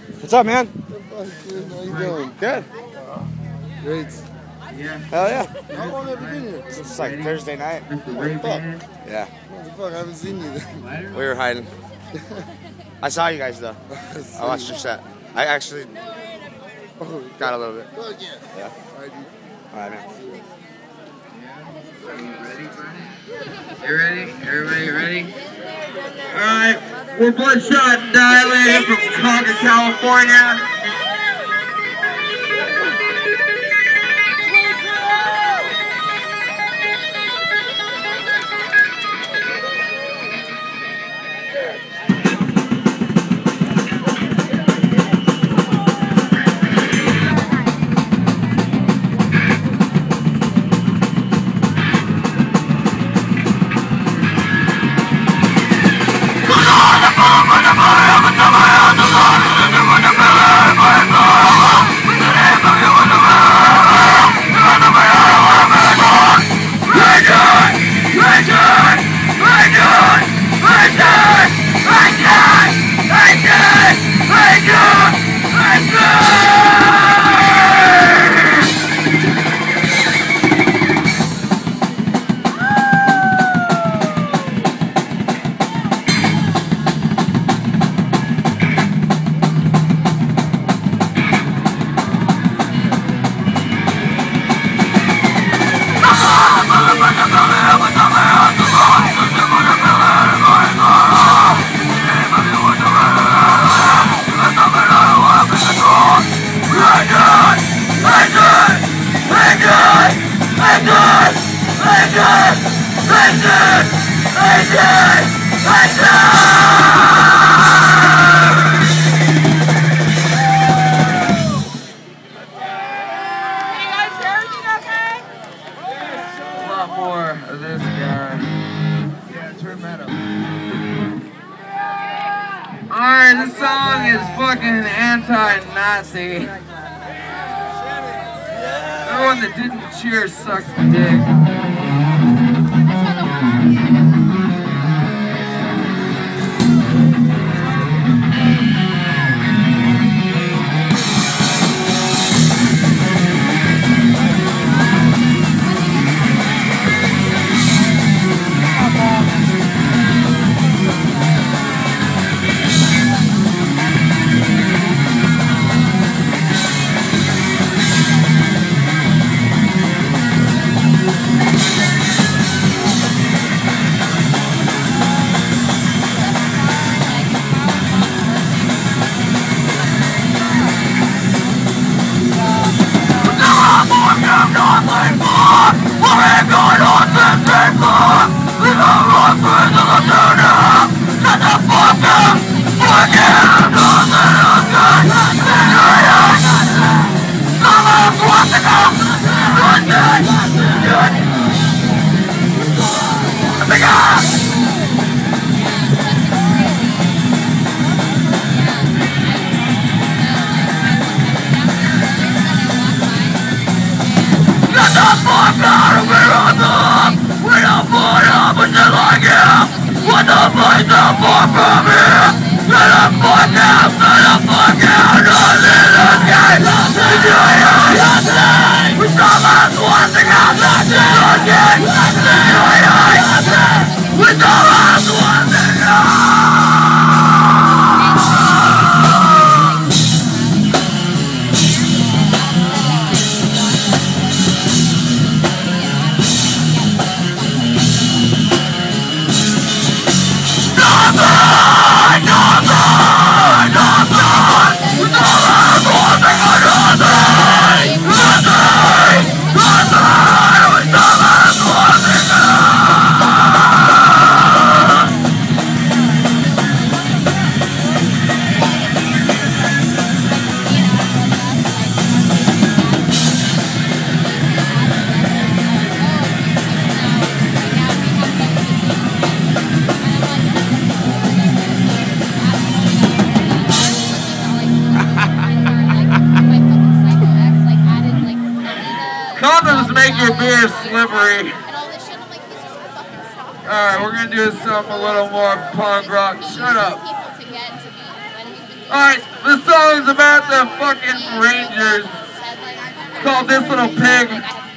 What's up, man? How you doing? Good. Great. Hell yeah. How long have you been here? It's like Thursday night. What the fuck? Yeah. What the fuck? I haven't seen you then. We were hiding. I saw you guys though. I watched your set. I actually got a little bit. Fuck yeah. Yeah. Alright, dude. Alright, man. You ready? Everybody ready? Alright, we're Bloodshot Dilated from Concord, California. More of this guy. Yeah, turn that up. Alright, this song is fucking anti-Nazi. Everyone that didn't cheer sucks dick. What the fuck the fuck from here? Let the fuck out, let the fuck out, nothing to get, we saw us once again, we saw us once again. Condoms make your beer slippery. Alright, we're gonna do something a little more punk rock. Shut up. Alright, this song is about the fucking Rangers. It's called This Little Pig.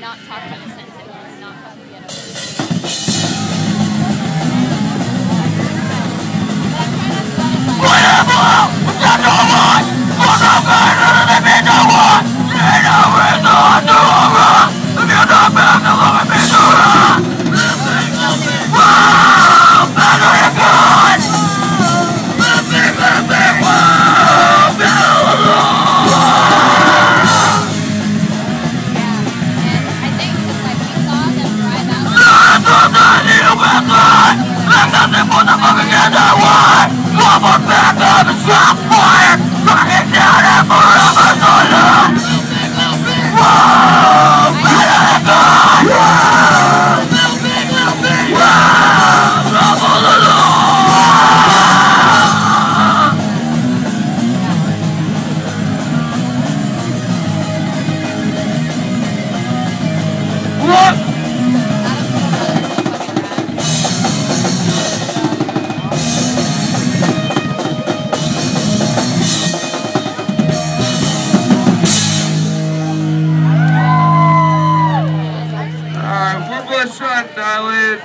Bloodshot Dilated.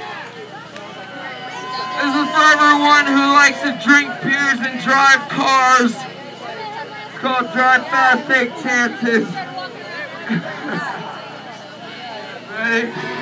This is for everyone who likes to drink beers and drive cars. It's called Drive Fast, Take Chances. Ready?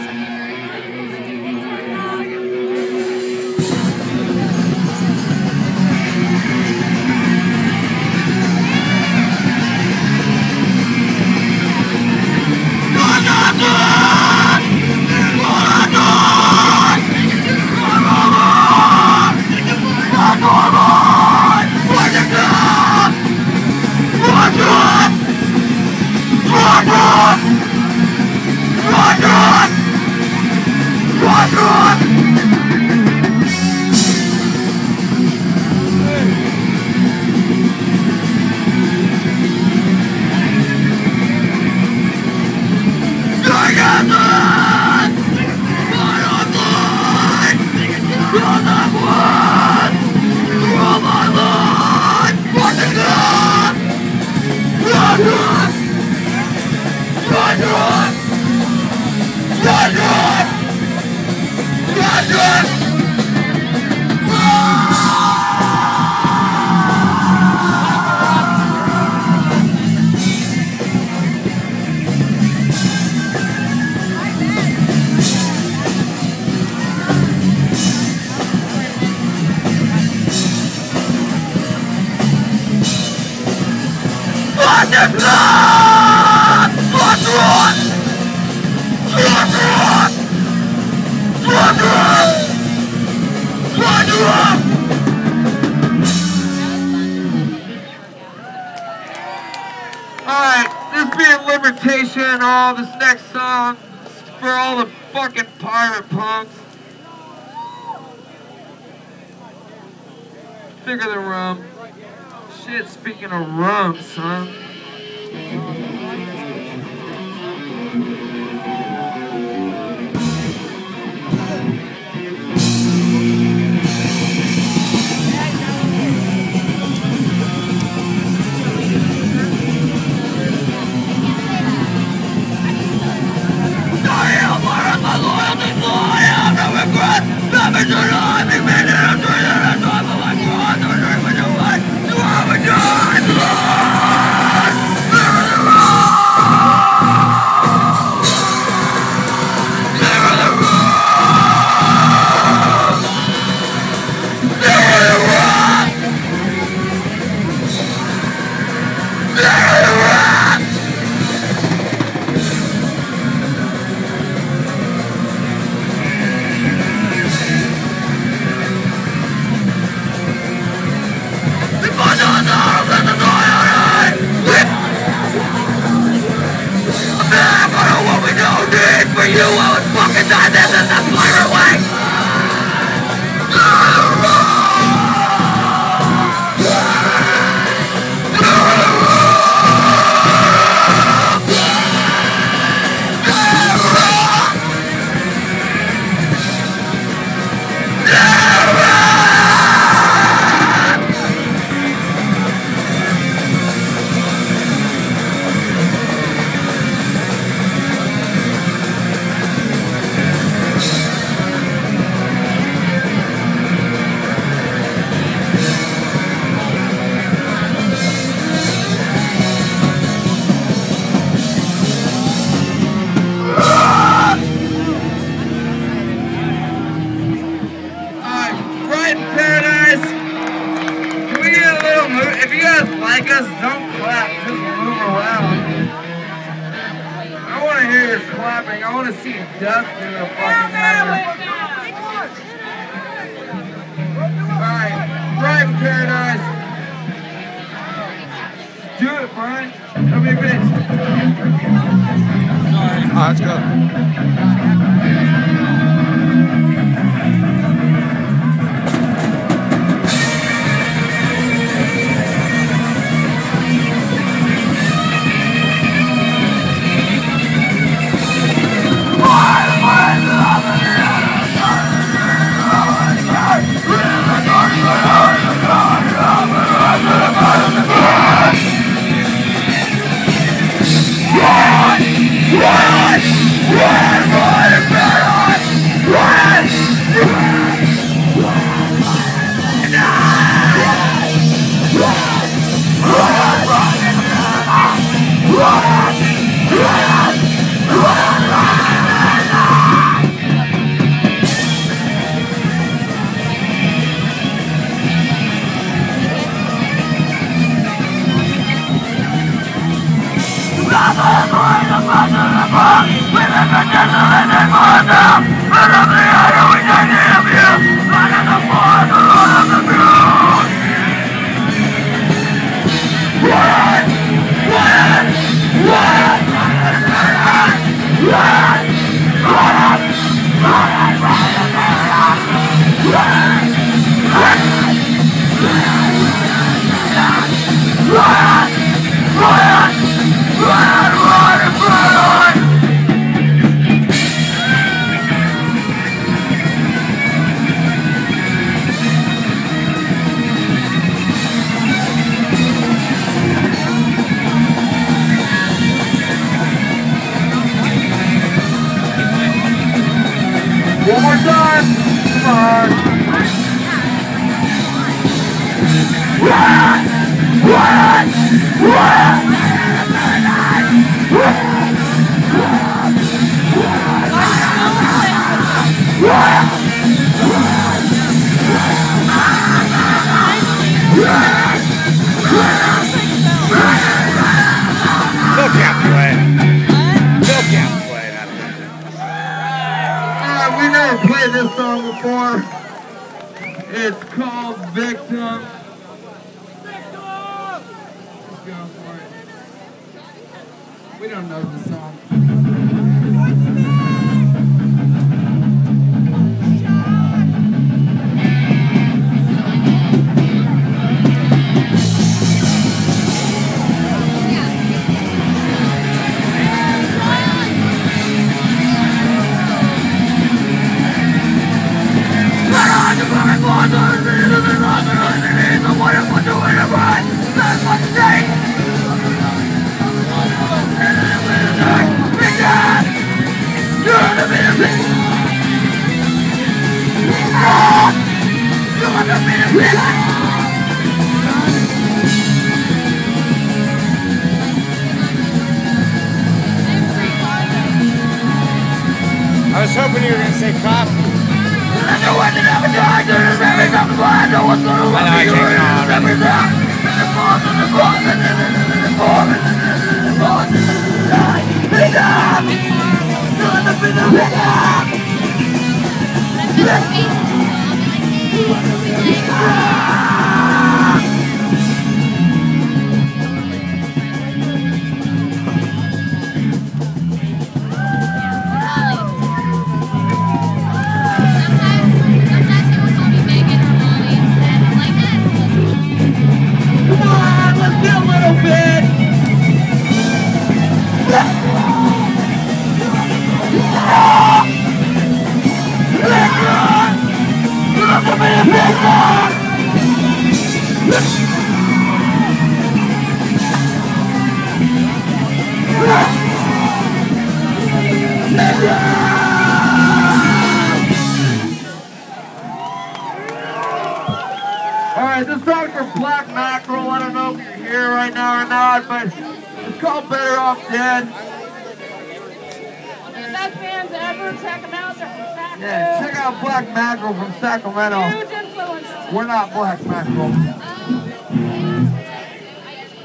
Alright, this being Libertatia and all, this next song is for all the fucking pirate punks. Figure the rum. Shit, speaking of rum, son. like us, don't clap, just move around. I want to hear your clapping. I want to see dust in the fucking hammer. Alright, Brian Paradise. Do it, Brian. Don't be a bitch. Sorry. Let's go. One more time. Come on. Still can't play. Still can't play that. We never played this song before. It's called Victim. Let's go for it. We don't know the song. I was hoping you were going to say coffee. I know I take Alright, this song's for Black Mackerel. I don't know if you're here right now or not, but it's called Better Off Dead. Best bands ever, check them out, they're from Sacramento. Yeah, check out Black Mackerel from Sacramento. Huge influence. We're not Black Mackerel.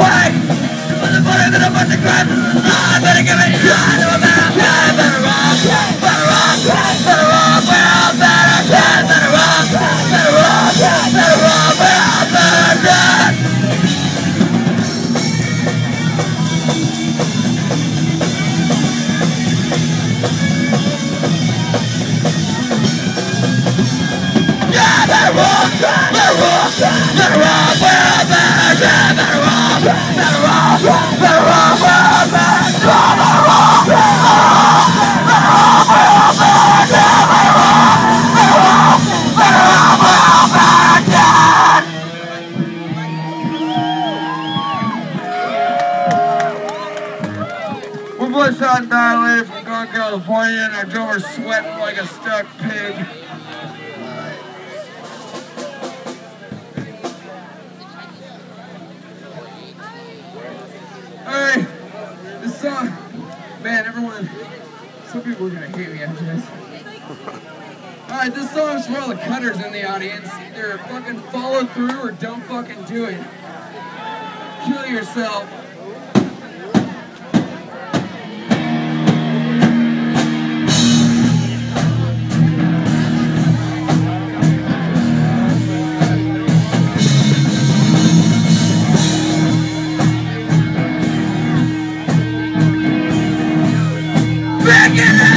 way. The motherfucker that I'm about to grab is the line. Better give me a shot. I'm better rock, better rock, better rock, better rock, well, better shot. Better rock, better rock, better rock, well, better shot. Yeah, better rock, better rock, better rock, well, better shot. Better rock, better rock, better rock, well, better shot. Better rock, better rock, better rock, well, better shot. Better rock, better rock, better rock, well, better shot. We're Bloodshot Dilated from Gone, California, and our drummer's sweating like a stuck pig. Alright, this song, man, everyone, some people are gonna hate me after this. Alright, this song's for all the cutters in the audience. Either fucking follow through or don't fucking do it. Kill yourself. Pick it up!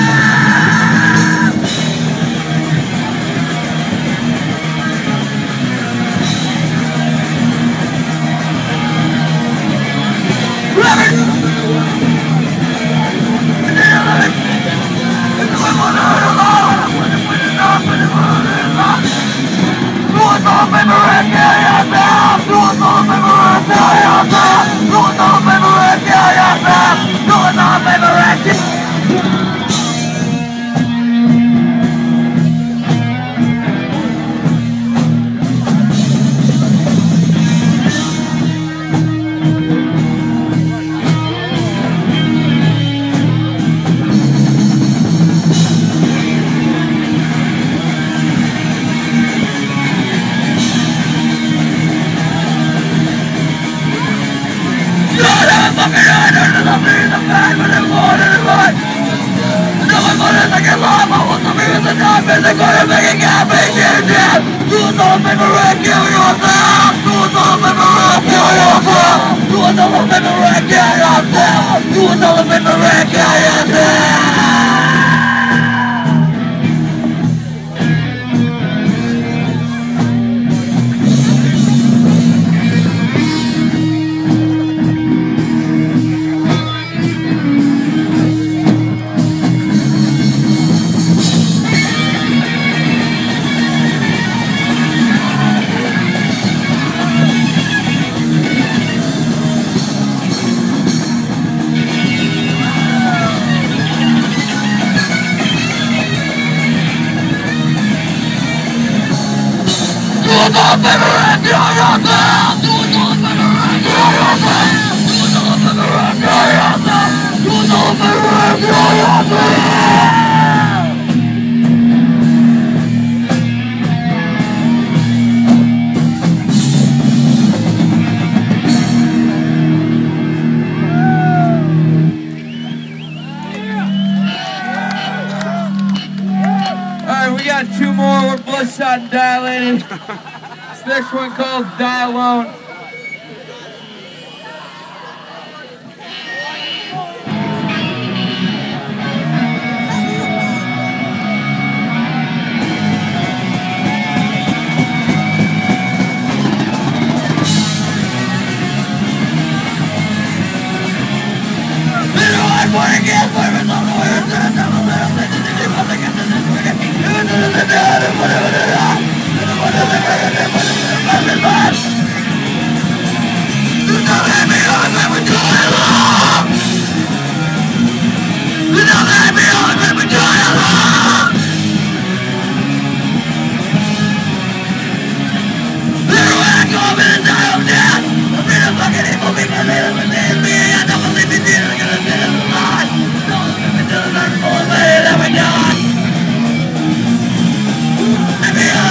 Alright, we got two more. We're Bloodshot and Dilated. This next one called Die Alone.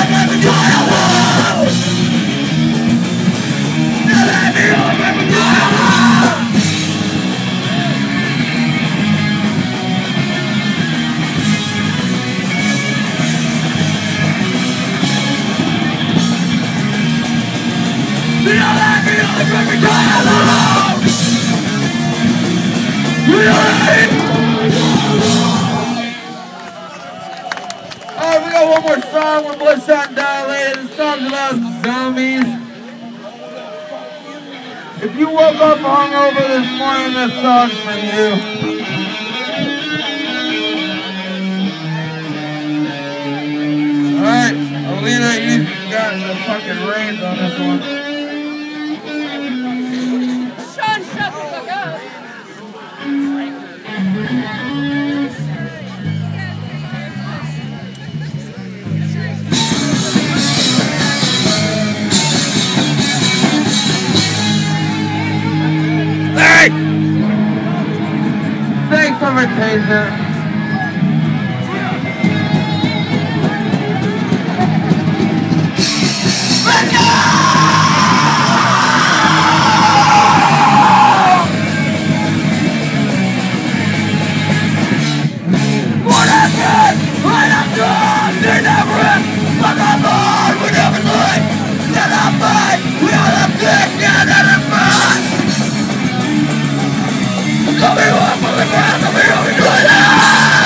Let me song's about zombies. If you woke up hungover this morning, this song's for you. Alright, Alina, you got the fucking reins on this one. Sean, shut the fuck up. Hey! Thanks for my taser. What happened? When I'm done, they never end. Like I'm born, we never learn. Then I fight, we all have sick, and then I'm fine. Come here, walk on the ground, come here, we do it now.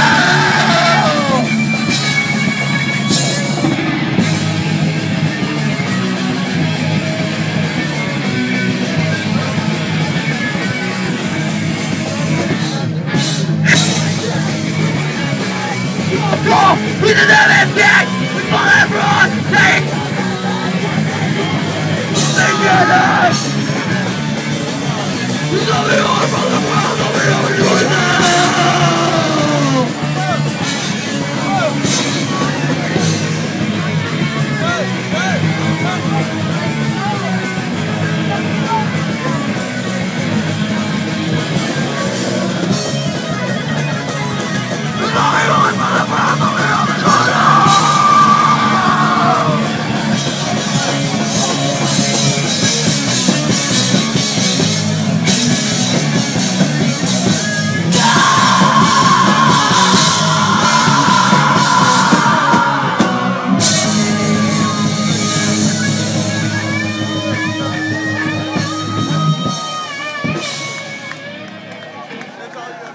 Go! We did everything! We fought everyone! Take! Together! We love you all from the world, love you all from the now! That's all you